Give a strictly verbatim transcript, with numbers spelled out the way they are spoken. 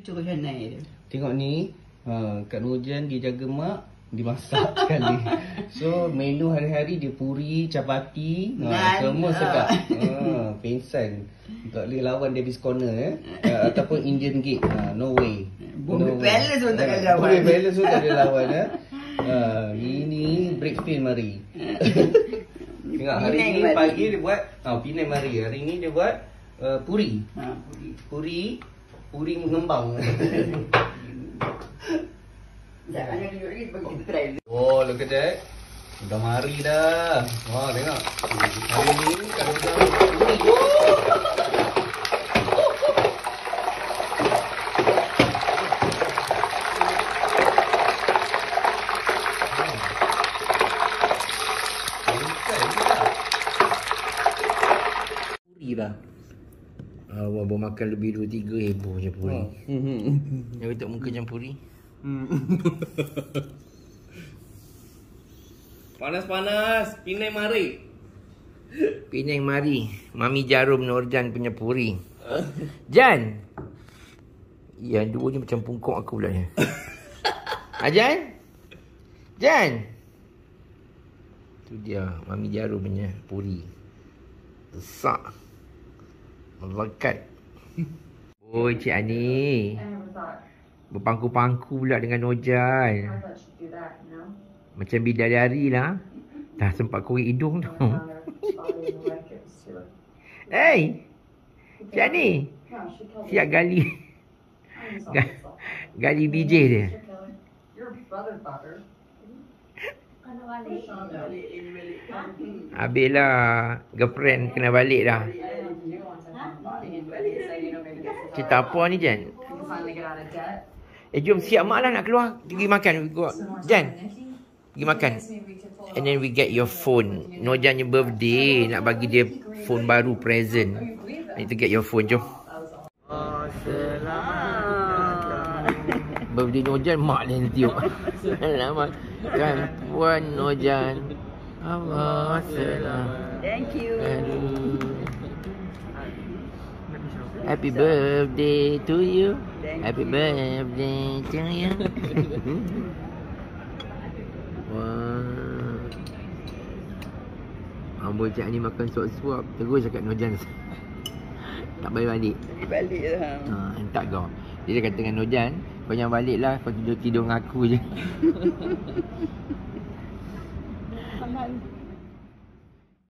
Cucur Hanai dia. Tengok ni, ha, Kak Nurjan dia jaga mak, dia masak sekali. So menu hari-hari dia puri, capati, ha, semua sedap. Ha, pensan. Tak boleh lawan Davis Corner eh. Ha, ataupun Indian Gate. Ha, no way. Bumi no Palace pun tak boleh lawan. Bumi Palace pun tak boleh lawan eh. Ha, ini Breakfield mari. Tengok hari Penang ni mari. pagi dia buat ha, Penang mari. Hari ni dia buat uh, puri. Ha, puri. Puri Puri mengembang. Jangan ada tunjuk lagi bagi kita try. Oh, look at that. Dah mari dah. Wah, tengok. Hari ni kalau dah puri. Puri dah. Ah, uh, baru makan lebih dua tiga heboh je puri. Oh. Hmm. Dia tak muka macam puri. Hmm. Panas-panas, Penang mari. Penang mari. Mami Jarum Nurjan punya puri. Jan. Yang dua ni macam pungkok aku pula ni. Ha, Jan? Jan. Tu dia Mami Jarum punya puri. Besar. Melekat. Oi, Cik Ani. Berpangku-pangku pula dengan Nurjan. Macam bidadari lah. Dah sempat korek hidung tu. Hey! Cik Ani. Siap gali. Gali biji dia. Habislah girlfriend kena balik dah. Cerita apa ni, Jan? Eh, jom siap mak lah nak keluar. Pergi makan. Jan, pergi makan. And then we get your phone. Nurjan your birthday. Nak bagi dia phone baru, present. Need to get your phone, jom. Oh, selamat. Birthday Nurjan, mak dia tiup. Selamat kan Puan Nurjan. Allah selamat. Thank you. Aduh. Happy birthday to you. Happy birthday to you. Wah. Amboi Cik ni makan suap-suap. Terus cakap Nurjan. Tak balik-balik. Balik lah. Ha, hentak kau. Dia kata dengan Nurjan, kau jangan balik lah. Kau tidur-tidur dengan aku je.